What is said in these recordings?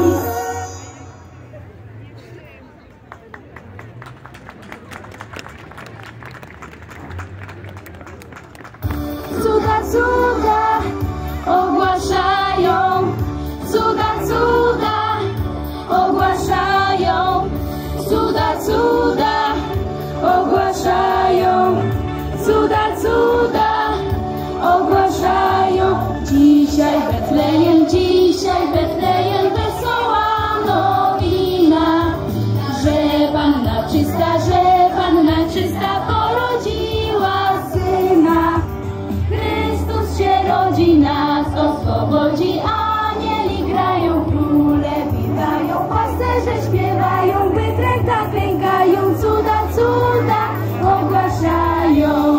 Cuda, cuda ogłaszają, cuda, cuda ogłaszają, cuda, cuda ogłaszają, cuda, cuda ogłaszają. Dzisiaj Betlejem wesoła nowina, że Panna czysta porodziła Syna. Chrystus się rodzi, nas oswobodzi, anieli grają, króle witają, pasterze śpiewają, wytręta klękają, cuda, cuda ogłaszają.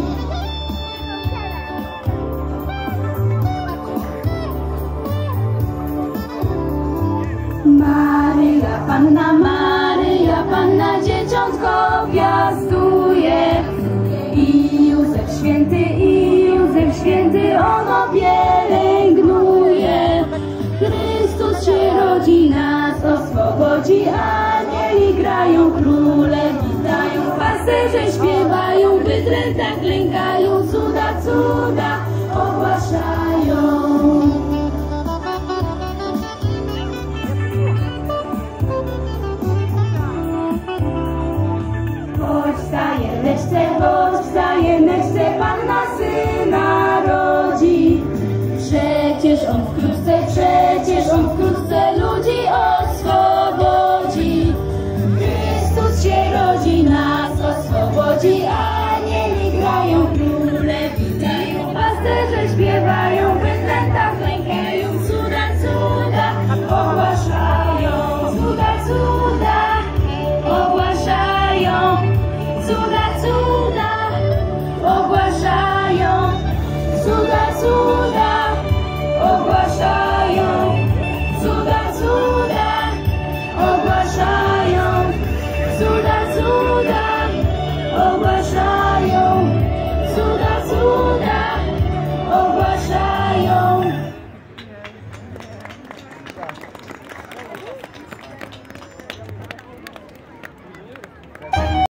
Maryja Panna dzieciątko piastuje, i Józef święty ono pielęgnuje. Chrystus się rodzi, nas oswobodzi, anieli grają, króle witają, pasterze śpiewają, wytręta klękają, cuda, cuda ogłaszają. Choć w stajeneczce Panna Syna rodzi, przecież on wkrótce ludzi oswobodzi. Chrystus się rodzi, nas oswobodzi.